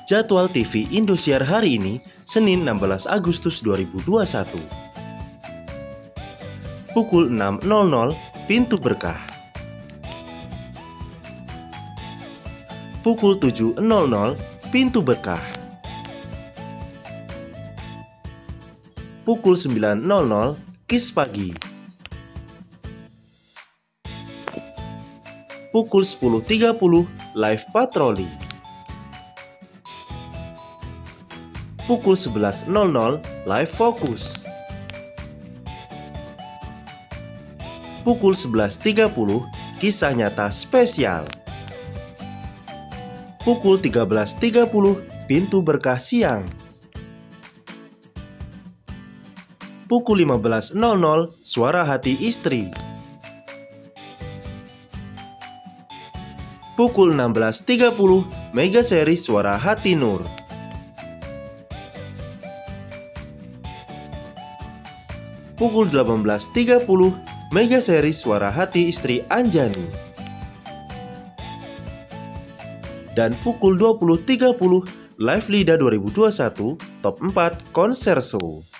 Jadwal TV Indosiar hari ini, Senin 16 Agustus 2021. Pukul 6.00, Pintu Berkah. Pukul 7.00, Pintu Berkah. Pukul 9.00, Kiss Pagi. Pukul 10.30, Live Patroli. Pukul 11.00, Live Fokus. Pukul 11.30, Kisah Nyata Spesial. Pukul 13.30, Pintu Berkah Siang. Pukul 15.00, Suara Hati Istri. Pukul 16.30, Mega Seri Suara Hati Nur. Pukul 18.30, Mega Seri Suara Hati Istri Anjani. Dan pukul 20.30, Live Lida 2021 Top 4 Konser Show.